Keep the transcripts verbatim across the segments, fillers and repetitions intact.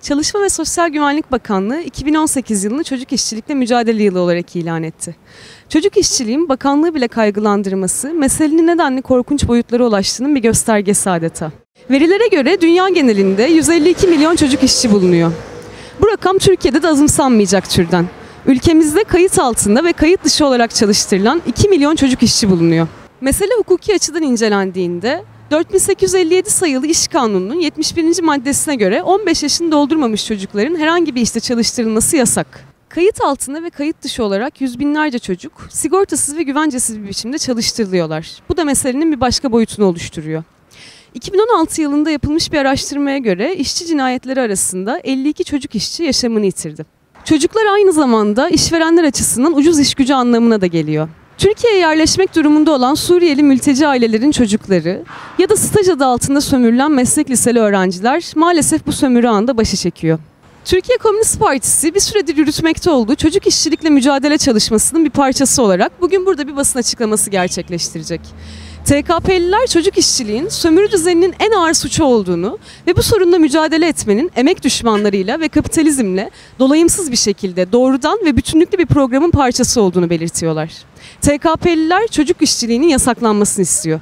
Çalışma ve Sosyal Güvenlik Bakanlığı iki bin on sekiz yılını çocuk işçilikle mücadele yılı olarak ilan etti. Çocuk işçiliğin bakanlığı bile kaygılandırması, meselenin nedenli korkunç boyutlara ulaştığının bir göstergesi adeta. Verilere göre dünya genelinde yüz elli iki milyon çocuk işçi bulunuyor. Bu rakam Türkiye'de de azımsanmayacak türden. Ülkemizde kayıt altında ve kayıt dışı olarak çalıştırılan iki milyon çocuk işçi bulunuyor. Mesele hukuki açıdan incelendiğinde dört bin sekiz yüz elli yedi sayılı İş Kanunu'nun yetmiş birinci maddesine göre on beş yaşını doldurmamış çocukların herhangi bir işte çalıştırılması yasak. Kayıt altında ve kayıt dışı olarak yüz binlerce çocuk sigortasız ve güvencesiz bir biçimde çalıştırılıyorlar. Bu da meselenin bir başka boyutunu oluşturuyor. iki bin on altı yılında yapılmış bir araştırmaya göre işçi cinayetleri arasında elli iki çocuk işçi yaşamını yitirdi. Çocuklar aynı zamanda işverenler açısından ucuz iş gücü anlamına da geliyor. Türkiye'ye yerleşmek durumunda olan Suriyeli mülteci ailelerin çocukları ya da staj adı altında sömürülen meslek liseli öğrenciler maalesef bu sömürü ağında başı çekiyor. Türkiye Komünist Partisi bir süredir yürütmekte olduğu çocuk işçilikle mücadele çalışmasının bir parçası olarak bugün burada bir basın açıklaması gerçekleştirecek. T K P'liler çocuk işçiliğin sömürü düzeninin en ağır suçu olduğunu ve bu sorunla mücadele etmenin emek düşmanlarıyla ve kapitalizmle dolayımsız bir şekilde doğrudan ve bütünlüklü bir programın parçası olduğunu belirtiyorlar. T K P'liler çocuk işçiliğinin yasaklanmasını istiyor.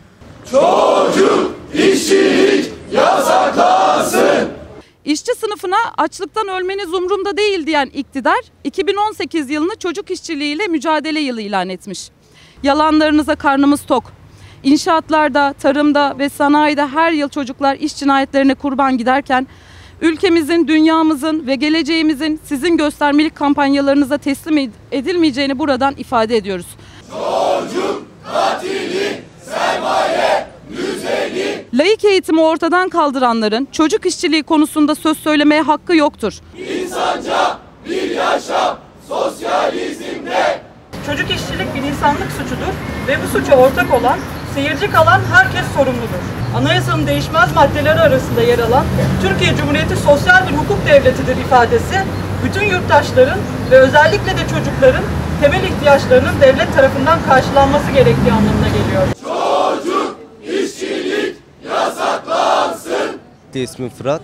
Çocuk işçilik yasaklansın. İşçi sınıfına açlıktan ölmeniz umurumda değil diyen iktidar iki bin on sekiz yılını çocuk işçiliğiyle mücadele yılı ilan etmiş. Yalanlarınıza karnımız tok. İnşaatlarda, tarımda ve sanayide her yıl çocuklar iş cinayetlerine kurban giderken ülkemizin, dünyamızın ve geleceğimizin sizin göstermelik kampanyalarınıza teslim edilmeyeceğini buradan ifade ediyoruz. Çocuk katili, sermaye, müzeli. Laik eğitimi ortadan kaldıranların çocuk işçiliği konusunda söz söylemeye hakkı yoktur. İnsanca bir yaşam sosyalizmde. Çocuk işçilik bir insanlık suçudur ve bu suça ortak olan, seyirci kalan herkes sorumludur. Anayasanın değişmez maddeleri arasında yer alan Türkiye Cumhuriyeti sosyal bir hukuk devletidir ifadesi, bütün yurttaşların ve özellikle de çocukların temel ihtiyaçlarının devlet tarafından karşılanması gerektiği anlamına geliyor. Çocuk işçilik yasaklansın. İsmim Fırat.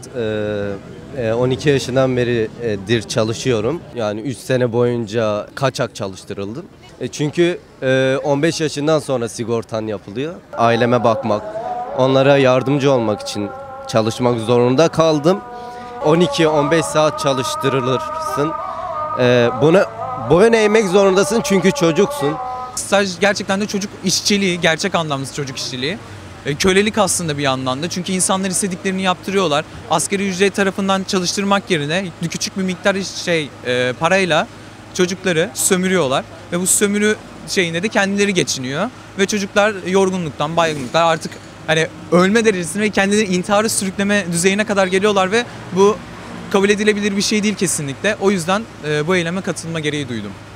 on iki yaşından beridir çalışıyorum. Yani üç sene boyunca kaçak çalıştırıldım. Çünkü on beş yaşından sonra sigortan yapılıyor. Aileme bakmak, onlara yardımcı olmak için çalışmak zorunda kaldım. on iki on beş saat çalıştırılırsın. Bunu boyun eğmek zorundasın çünkü çocuksun. Staj gerçekten de çocuk işçiliği, gerçek anlamda çocuk işçiliği. Kölelik aslında bir yandan da, çünkü insanlar istediklerini yaptırıyorlar. Asgari ücret tarafından çalıştırmak yerine küçük bir miktar şey e, parayla çocukları sömürüyorlar ve bu sömürü şeyinde de kendileri geçiniyor ve çocuklar yorgunluktan, baygınlıktan artık hani ölme derecesine ve kendileri intiharı sürükleme düzeyine kadar geliyorlar ve bu kabul edilebilir bir şey değil kesinlikle. O yüzden e, bu eyleme katılma gereği duydum.